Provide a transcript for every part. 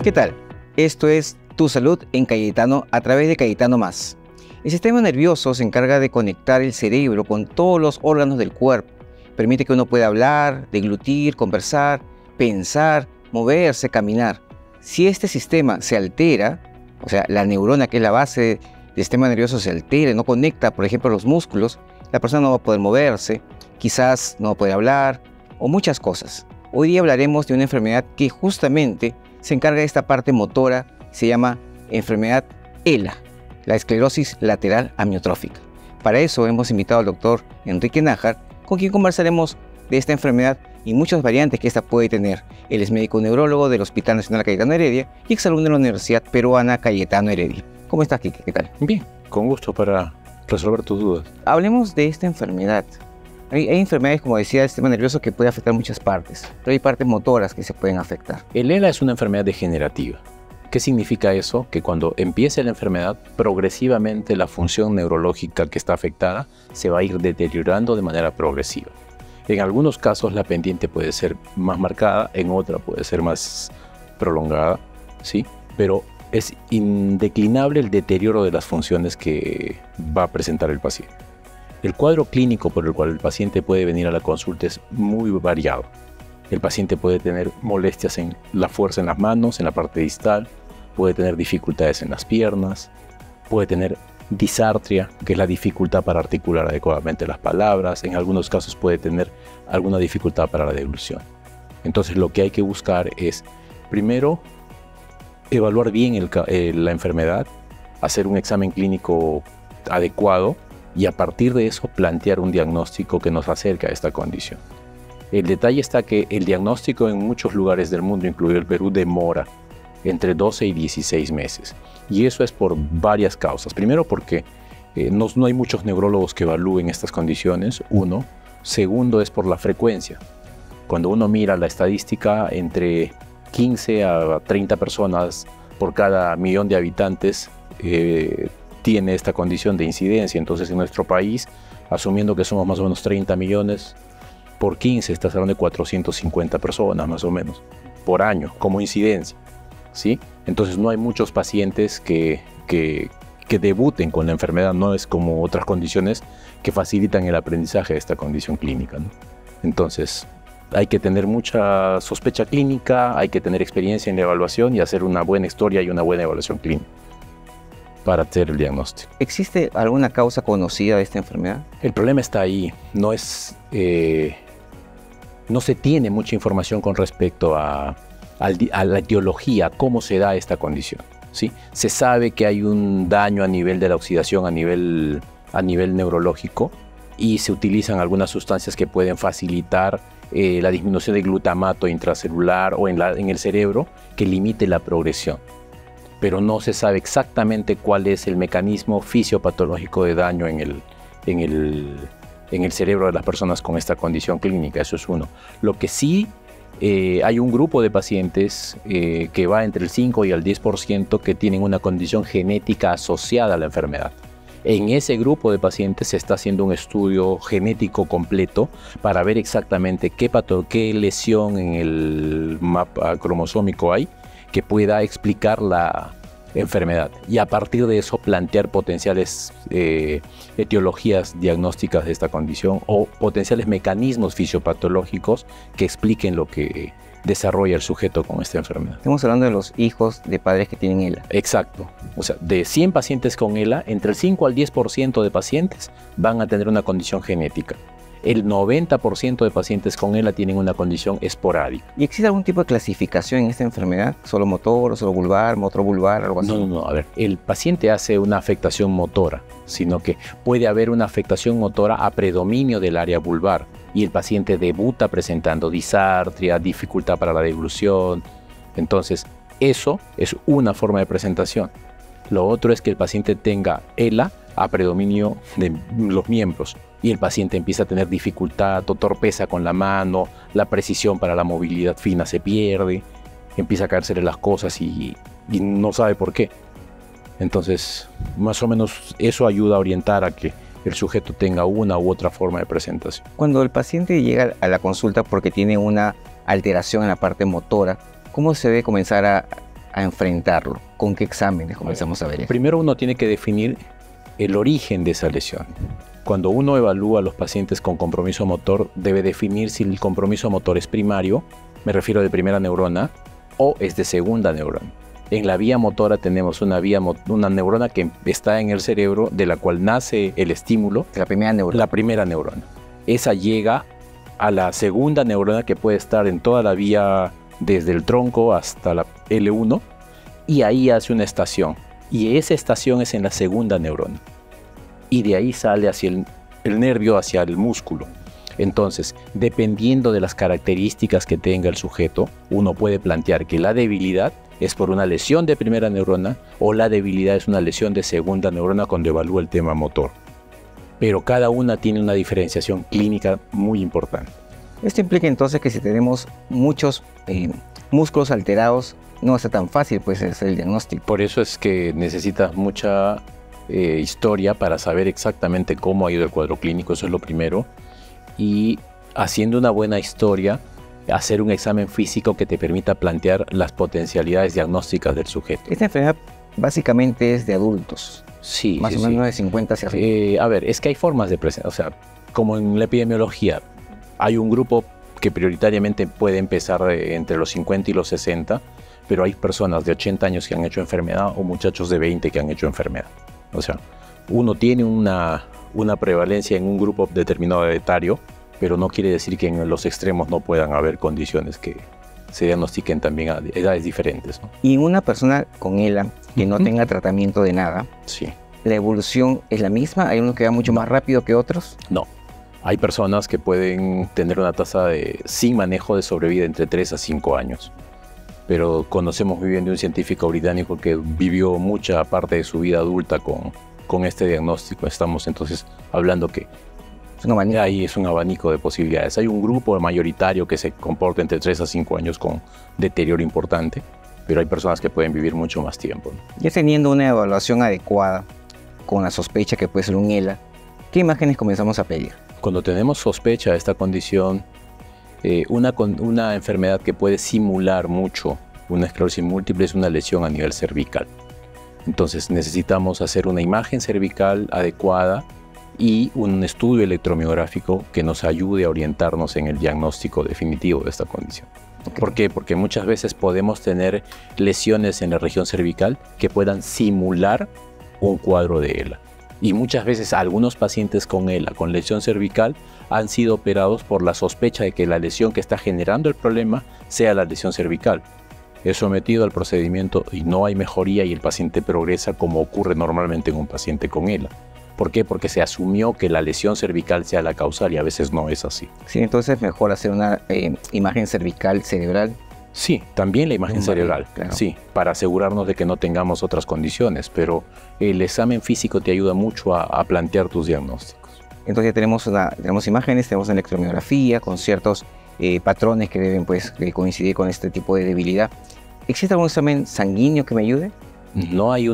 ¿Qué tal? Esto es Tu Salud en Cayetano a través de Cayetano Más. El sistema nervioso se encarga de conectar el cerebro con todos los órganos del cuerpo. Permite que uno pueda hablar, deglutir, conversar, pensar, moverse, caminar. Si este sistema se altera, o sea, la neurona que es la base del sistema nervioso se altera, no conecta, por ejemplo, los músculos, la persona no va a poder moverse, quizás no va a poder hablar o muchas cosas. Hoy día hablaremos de una enfermedad que justamente se encarga de esta parte motora, se llama enfermedad ELA, la esclerosis lateral amiotrófica. Para eso hemos invitado al doctor Enrique Nájar, con quien conversaremos de esta enfermedad y muchas variantes que esta puede tener. Él es médico neurólogo del Hospital Nacional Cayetano Heredia y exalumno de la Universidad Peruana Cayetano Heredia. ¿Cómo estás, Quique? ¿Qué tal? Bien, con gusto para resolver tus dudas. Hablemos de esta enfermedad. Hay enfermedades, como decía, del sistema nervioso que puede afectar muchas partes, pero hay partes motoras que se pueden afectar. El ELA es una enfermedad degenerativa. ¿Qué significa eso? Que cuando empiece la enfermedad, progresivamente la función neurológica que está afectada se va a ir deteriorando de manera progresiva. En algunos casos la pendiente puede ser más marcada, en otra puede ser más prolongada, ¿sí? Pero es indeclinable el deterioro de las funciones que va a presentar el paciente. El cuadro clínico por el cual el paciente puede venir a la consulta es muy variado. El paciente puede tener molestias en la fuerza en las manos, en la parte distal, puede tener dificultades en las piernas, puede tener disartria, que es la dificultad para articular adecuadamente las palabras, en algunos casos puede tener alguna dificultad para la deglución. Entonces lo que hay que buscar es, primero, evaluar bien la enfermedad, hacer un examen clínico adecuado, y a partir de eso plantear un diagnóstico que nos acerque a esta condición. El detalle está que el diagnóstico en muchos lugares del mundo, incluido el Perú, demora entre 12 y 16 meses. Y eso es por varias causas. Primero porque no hay muchos neurólogos que evalúen estas condiciones, uno. Segundo es por la frecuencia. Cuando uno mira la estadística, entre 15 a 30 personas por cada millón de habitantes tiene esta condición de incidencia. Entonces en nuestro país, asumiendo que somos más o menos 30 millones, por 15 estás hablando de 450 personas más o menos por año como incidencia, ¿sí? Entonces no hay muchos pacientes que debuten con la enfermedad, no es como otras condiciones que facilitan el aprendizaje de esta condición clínica, ¿no? Entonces hay que tener mucha sospecha clínica, hay que tener experiencia en la evaluación y hacer una buena historia y una buena evaluación clínica para hacer el diagnóstico. ¿Existe alguna causa conocida de esta enfermedad? El problema está ahí, no se tiene mucha información con respecto a la etiología, cómo se da esta condición, ¿sí? Se sabe que hay un daño a nivel de la oxidación, a nivel neurológico, y se utilizan algunas sustancias que pueden facilitar la disminución de glutamato intracelular o en el cerebro que limite la progresión. Pero no se sabe exactamente cuál es el mecanismo fisiopatológico de daño en el cerebro de las personas con esta condición clínica. Eso es uno. Lo que sí, hay un grupo de pacientes que va entre el 5 y el 10% que tienen una condición genética asociada a la enfermedad. En ese grupo de pacientes se está haciendo un estudio genético completo para ver exactamente qué lesión en el mapa cromosómico hay que pueda explicar la enfermedad, y a partir de eso plantear potenciales etiologías diagnósticas de esta condición o potenciales mecanismos fisiopatológicos que expliquen lo que desarrolla el sujeto con esta enfermedad. Estamos hablando de los hijos de padres que tienen ELA. Exacto. O sea, de 100 pacientes con ELA, entre el 5 al 10% de pacientes van a tener una condición genética. El 90% de pacientes con ELA tienen una condición esporádica. ¿Y existe algún tipo de clasificación en esta enfermedad? ¿Solo motor, solo vulvar, motor-vulvar, algo así? No. A ver, el paciente hace una afectación motora, sino que puede haber una afectación motora a predominio del área vulvar y el paciente debuta presentando disartria, dificultad para la deglución. Entonces, eso es una forma de presentación. Lo otro es que el paciente tenga ELA a predominio de los miembros y el paciente empieza a tener dificultad o torpeza con la mano, la precisión para la movilidad fina se pierde, empieza a caérsele las cosas y no sabe por qué. Entonces, más o menos eso ayuda a orientar a que el sujeto tenga una u otra forma de presentación. Cuando el paciente llega a la consulta porque tiene una alteración en la parte motora, ¿cómo se debe comenzar a a enfrentarlo? ¿Con qué exámenes comenzamos a ver eso? Primero uno tiene que definir el origen de esa lesión. Cuando uno evalúa a los pacientes con compromiso motor, debe definir si el compromiso motor es primario, me refiero de primera neurona, o es de segunda neurona. En la vía motora tenemos una neurona que está en el cerebro, de la cual nace el estímulo. La primera neurona. La primera neurona. Esa llega a la segunda neurona, que puede estar en toda la vía desde el tronco hasta la L1, y ahí hace una estación. Y esa estación es en la segunda neurona. Y de ahí sale hacia el nervio, hacia el músculo. Entonces, dependiendo de las características que tenga el sujeto, uno puede plantear que la debilidad es por una lesión de primera neurona o la debilidad es una lesión de segunda neurona cuando evalúa el tema motor. Pero cada una tiene una diferenciación clínica muy importante. Esto implica entonces que si tenemos muchos músculos alterados, no va a ser tan fácil pues hacer el diagnóstico. Por eso es que necesitas mucha historia para saber exactamente cómo ha ido el cuadro clínico, eso es lo primero. Y haciendo una buena historia, hacer un examen físico que te permita plantear las potencialidades diagnósticas del sujeto. Esta enfermedad básicamente es de adultos. Sí, más o menos de 50 hacia arriba. A ver, es que hay formas de presentar, o sea, como en la epidemiología, hay un grupo que prioritariamente puede empezar entre los 50 y los 60, pero hay personas de 80 años que han hecho enfermedad o muchachos de 20 que han hecho enfermedad. O sea, uno tiene una prevalencia en un grupo determinado de etario, pero no quiere decir que en los extremos no puedan haber condiciones que se diagnostiquen también a edades diferentes, ¿no? Y en una persona con ELA que no tenga tratamiento de nada, sí, ¿la evolución es la misma? ¿Hay unos que van mucho más rápido que otros? No. Hay personas que pueden tener una tasa sin manejo de sobrevida entre 3 a 5 años. Pero conocemos muy bien de un científico británico que vivió mucha parte de su vida adulta con este diagnóstico. Estamos entonces hablando que ahí es un abanico de posibilidades. Hay un grupo mayoritario que se comporta entre 3 a 5 años con deterioro importante, pero hay personas que pueden vivir mucho más tiempo, ¿no? Ya teniendo una evaluación adecuada, con la sospecha que puede ser un ELA, ¿qué imágenes comenzamos a pedir? Cuando tenemos sospecha de esta condición, una enfermedad que puede simular mucho una esclerosis múltiple es una lesión a nivel cervical. Entonces necesitamos hacer una imagen cervical adecuada y un estudio electromiográfico que nos ayude a orientarnos en el diagnóstico definitivo de esta condición. Okay. ¿Por qué? Porque muchas veces podemos tener lesiones en la región cervical que puedan simular un cuadro de ELA. Y muchas veces algunos pacientes con ELA, con lesión cervical, han sido operados por la sospecha de que la lesión que está generando el problema sea la lesión cervical. Es sometido al procedimiento y no hay mejoría y el paciente progresa como ocurre normalmente en un paciente con ELA. ¿Por qué? Porque se asumió que la lesión cervical sea la causal y a veces no es así. Sí, entonces es mejor hacer una imagen cervical cerebral. Sí, también la imagen cerebral, claro. Sí, para asegurarnos de que no tengamos otras condiciones, pero el examen físico te ayuda mucho a plantear tus diagnósticos. Entonces ya tenemos imágenes, tenemos electromiografía con ciertos patrones que deben pues, coincidir con este tipo de debilidad. ¿Existe algún examen sanguíneo que me ayude? No hay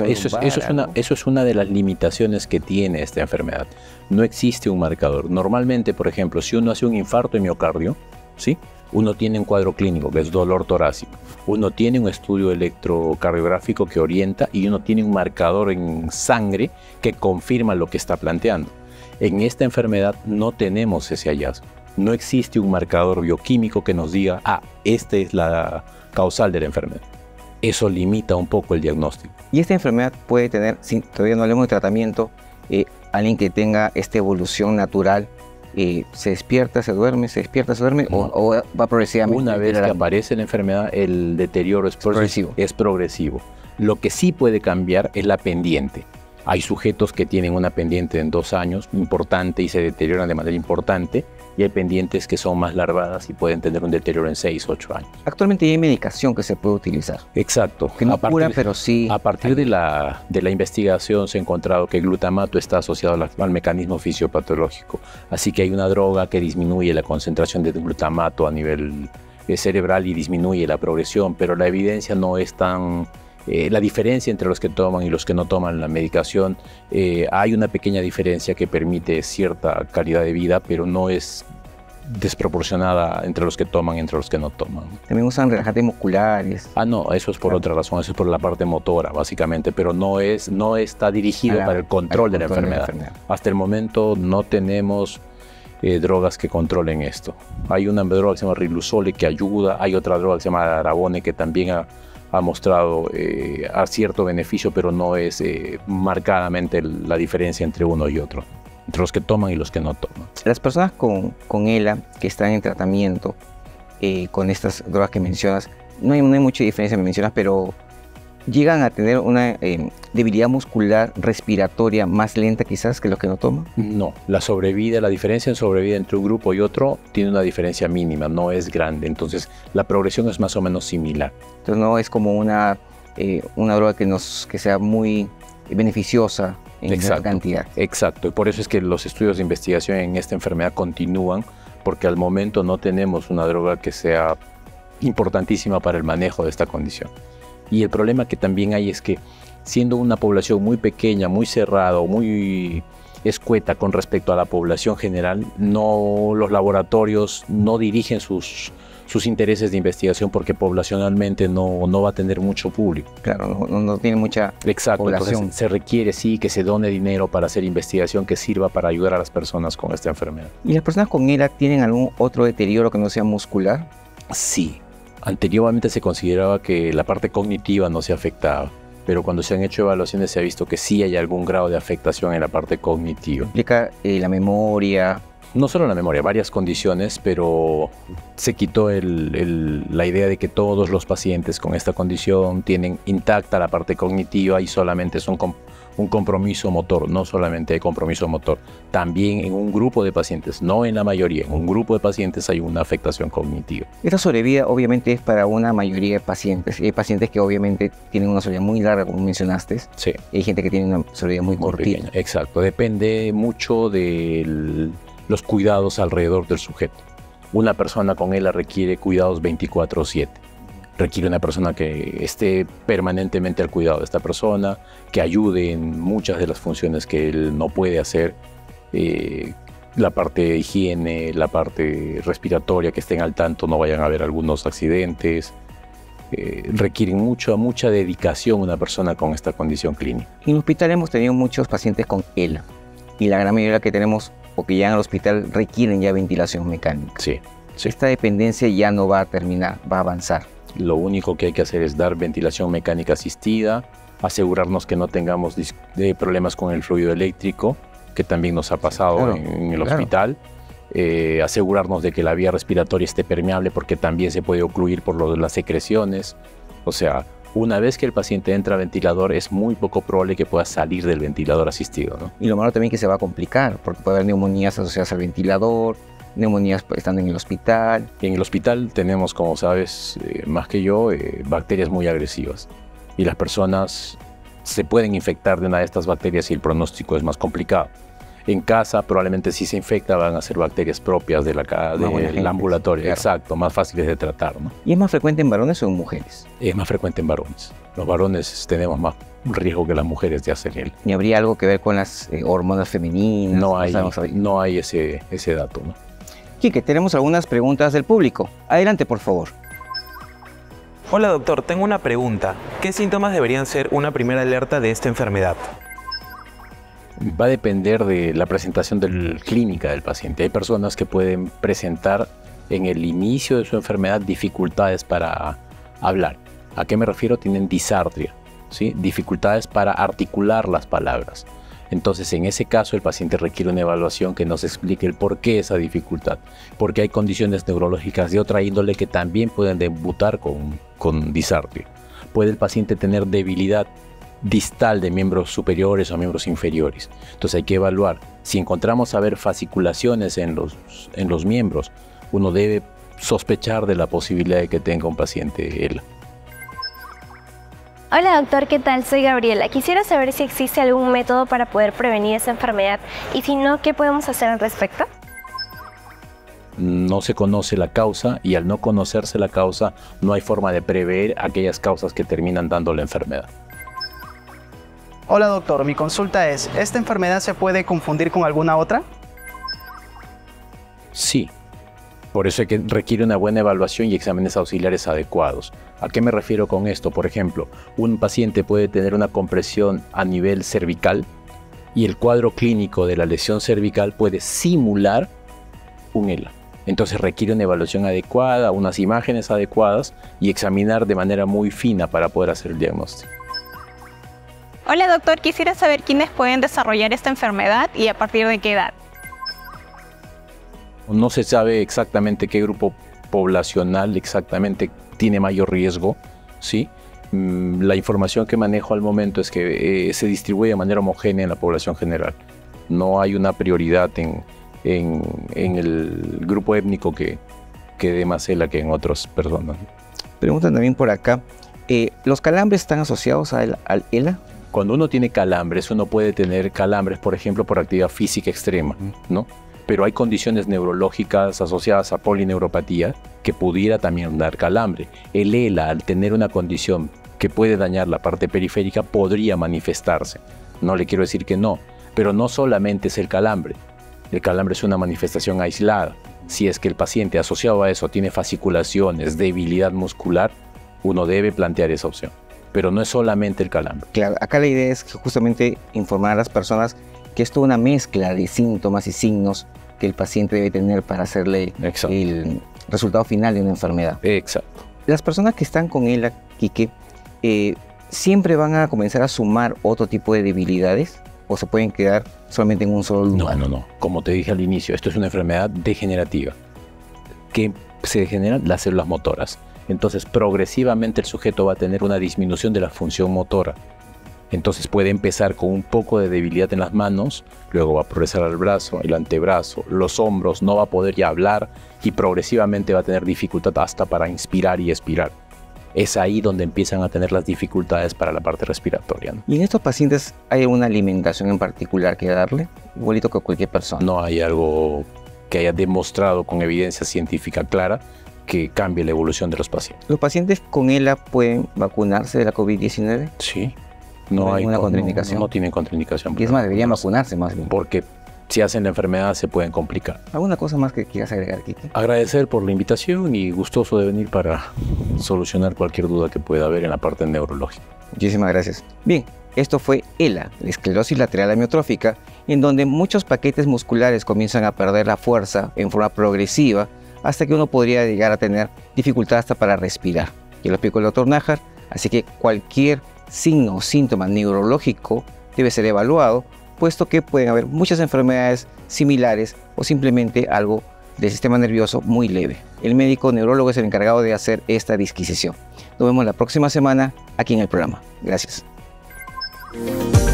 eso es una de las limitaciones que tiene esta enfermedad. No existe un marcador. Normalmente, por ejemplo, si uno hace un infarto de miocardio, ¿sí?, uno tiene un cuadro clínico que es dolor torácico, uno tiene un estudio electrocardiográfico que orienta y uno tiene un marcador en sangre que confirma lo que está planteando. En esta enfermedad no tenemos ese hallazgo. No existe un marcador bioquímico que nos diga, esta es la causal de la enfermedad. Eso limita un poco el diagnóstico. Y esta enfermedad puede tener, si todavía no hablemos de tratamiento, alguien que tenga esta evolución natural, se despierta, se duerme, o va progresivamente. Una vez que aparece la enfermedad, el deterioro es progresivo. Lo que sí puede cambiar es la pendiente. Hay sujetos que tienen una pendiente en 2 años importante y se deterioran de manera importante, y hay pendientes que son más larvadas y pueden tener un deterioro en 6, 8 años. Actualmente hay medicación que se puede utilizar. Exacto. Que no cura, pero sí. A partir de la investigación se ha encontrado que el glutamato está asociado al mecanismo fisiopatológico. Así que hay una droga que disminuye la concentración de glutamato a nivel cerebral y disminuye la progresión, pero la evidencia no es tan... la diferencia entre los que toman y los que no toman la medicación, hay una pequeña diferencia que permite cierta calidad de vida, pero no es desproporcionada entre los que toman y entre los que no toman. También usan relajantes musculares. Ah, no, eso es por otra razón, eso es por la parte motora, básicamente, pero no está dirigido para el control de la enfermedad. Hasta el momento no tenemos drogas que controlen esto. Hay una droga que se llama Riluzole que ayuda, hay otra droga que se llama Darabone que también ha mostrado a cierto beneficio, pero no es marcadamente la diferencia entre uno y otro, entre los que toman y los que no toman. Las personas con ELA que están en tratamiento con estas drogas que mencionas, no hay mucha diferencia, me mencionas, pero llegan a tener una debilidad muscular respiratoria más lenta quizás que los que no toman. No, la diferencia en sobrevida entre un grupo y otro tiene una diferencia mínima, no es grande, entonces la progresión es más o menos similar. Entonces no es como una droga que sea muy beneficiosa en esa cantidad. Exacto, y por eso es que los estudios de investigación en esta enfermedad continúan, porque al momento no tenemos una droga que sea importantísima para el manejo de esta condición. Y el problema que también hay es que siendo una población muy pequeña, muy cerrada, muy escueta con respecto a la población general, los laboratorios no dirigen sus intereses de investigación porque poblacionalmente no va a tener mucho público. Claro, no tiene mucha población. Entonces se requiere sí que se done dinero para hacer investigación que sirva para ayudar a las personas con esta enfermedad. ¿Y las personas con ELA tienen algún otro deterioro que no sea muscular? Sí. Anteriormente se consideraba que la parte cognitiva no se afectaba, pero cuando se han hecho evaluaciones se ha visto que sí hay algún grado de afectación en la parte cognitiva. ¿Implica la memoria? No solo la memoria, varias condiciones, pero se quitó la idea de que todos los pacientes con esta condición tienen intacta la parte cognitiva y solamente son un compromiso motor, no solamente hay compromiso motor, también en un grupo de pacientes, no en la mayoría, en un grupo de pacientes hay una afectación cognitiva. Esta sobrevida obviamente es para una mayoría de pacientes. Hay pacientes que obviamente tienen una sobrevida muy larga, como mencionaste. Sí. Y hay gente que tiene una sobrevida muy cortita. Pequeña. Exacto, depende mucho de los cuidados alrededor del sujeto. Una persona con ELA requiere cuidados 24/7. Requiere una persona que esté permanentemente al cuidado de esta persona, que ayude en muchas de las funciones que él no puede hacer, la parte de higiene, la parte respiratoria, que estén al tanto, no vayan a haber algunos accidentes. Requieren mucha dedicación una persona con esta condición clínica. En el hospital hemos tenido muchos pacientes con ELA y la gran mayoría que tenemos o que llegan al hospital requieren ya ventilación mecánica. Sí. Esta dependencia ya no va a terminar, va a avanzar. Lo único que hay que hacer es dar ventilación mecánica asistida, asegurarnos que no tengamos problemas con el fluido eléctrico, que también nos ha pasado en el hospital. Asegurarnos de que la vía respiratoria esté permeable porque también se puede ocluir por las secreciones. O sea, una vez que el paciente entra a ventilador es muy poco probable que pueda salir del ventilador asistido, ¿no? Y lo malo también es que se va a complicar porque puede haber neumonías asociadas al ventilador, neumonías estando en el hospital. Y en el hospital tenemos, como sabes, más que yo, bacterias muy agresivas. Y las personas se pueden infectar de una de estas bacterias y el pronóstico es más complicado. En casa probablemente si se infecta van a ser bacterias propias del ambulatorio, claro. Exacto, más fáciles de tratar, ¿no? ¿Y es más frecuente en varones o en mujeres? Es más frecuente en varones. Los varones tenemos más riesgo que las mujeres de hacer ELA. ¿Y habría algo que ver con las hormonas femeninas? No hay ese dato, ¿no? Quique, tenemos algunas preguntas del público. Adelante, por favor. Hola doctor, tengo una pregunta. ¿Qué síntomas deberían ser una primera alerta de esta enfermedad? Va a depender de la presentación clínica del paciente. Hay personas que pueden presentar en el inicio de su enfermedad dificultades para hablar. ¿A qué me refiero? Tienen disartria, ¿sí? Dificultades para articular las palabras. Entonces, en ese caso, el paciente requiere una evaluación que nos explique el por qué esa dificultad. Porque hay condiciones neurológicas de otra índole que también pueden debutar con disartria. Puede el paciente tener debilidad distal de miembros superiores o miembros inferiores. Entonces hay que evaluar. Si encontramos fasciculaciones en los miembros, uno debe sospechar de la posibilidad de que tenga un paciente ELA. Hola doctor, ¿qué tal? Soy Gabriela. Quisiera saber si existe algún método para poder prevenir esa enfermedad y si no, ¿qué podemos hacer al respecto? No se conoce la causa y al no conocerse la causa no hay forma de prever aquellas causas que terminan dando la enfermedad. Hola doctor, mi consulta es, ¿esta enfermedad se puede confundir con alguna otra? Sí, Por eso es que requiere una buena evaluación y exámenes auxiliares adecuados. ¿A qué me refiero con esto? Por ejemplo, un paciente puede tener una compresión a nivel cervical y el cuadro clínico de la lesión cervical puede simular un ELA. Entonces requiere una evaluación adecuada, unas imágenes adecuadas y examinar de manera muy fina para poder hacer el diagnóstico. Hola doctor, quisiera saber quiénes pueden desarrollar esta enfermedad y a partir de qué edad. No se sabe exactamente qué grupo poblacional exactamente tiene mayor riesgo, ¿sí? La información que manejo al momento es que se distribuye de manera homogénea en la población general. No hay una prioridad en el grupo étnico que dé más ELA que en otras personas. Preguntan también por acá, ¿los calambres están asociados al ELA? Cuando uno tiene calambres, uno puede tener calambres, por ejemplo, por actividad física extrema, ¿no? Pero hay condiciones neurológicas asociadas a polineuropatía que pudiera también dar calambre. El ELA, al tener una condición que puede dañar la parte periférica, podría manifestarse. No le quiero decir que no, pero no solamente es el calambre. El calambre es una manifestación aislada. Si es que el paciente asociado a eso tiene fasciculaciones, debilidad muscular, uno debe plantear esa opción. Pero no es solamente el calambre. Claro, acá la idea es justamente informar a las personas que es toda una mezcla de síntomas y signos que el paciente debe tener para hacerle el resultado final de una enfermedad. Exacto. Las personas que están con ELA, Quique, ¿siempre van a comenzar a sumar otro tipo de debilidades o se pueden quedar solamente en un solo lugar? No. Como te dije al inicio, esto es una enfermedad degenerativa que se degeneran las células motoras. Entonces, progresivamente el sujeto va a tener una disminución de la función motora. Entonces puede empezar con un poco de debilidad en las manos, luego va a progresar al brazo, el antebrazo, los hombros, no va a poder ya hablar y progresivamente va a tener dificultad hasta para inspirar y expirar. Es ahí donde empiezan a tener las dificultades para la parte respiratoria, ¿no? ¿Y en estos pacientes hay una alimentación en particular que darle? Igualito que cualquier persona. No hay algo que haya demostrado con evidencia científica clara que cambie la evolución de los pacientes. ¿Los pacientes con ELA pueden vacunarse de la COVID-19? Sí. No hay ninguna contraindicación. No tienen contraindicación. Y es más, deberían vacunarse más bien. Porque si hacen la enfermedad se pueden complicar. ¿Alguna cosa más que quieras agregar, Quique? Agradecer por la invitación y gustoso de venir para solucionar cualquier duda que pueda haber en la parte neurológica. Muchísimas gracias. Bien, esto fue ELA, la esclerosis lateral amiotrófica, en donde muchos paquetes musculares comienzan a perder la fuerza en forma progresiva hasta que uno podría llegar a tener dificultad hasta para respirar. Ya lo explicó el doctor Nájar, así que cualquier signo o síntoma neurológico debe ser evaluado, puesto que pueden haber muchas enfermedades similares o simplemente algo del sistema nervioso muy leve. El médico neurólogo es el encargado de hacer esta disquisición. Nos vemos la próxima semana aquí en el programa. Gracias.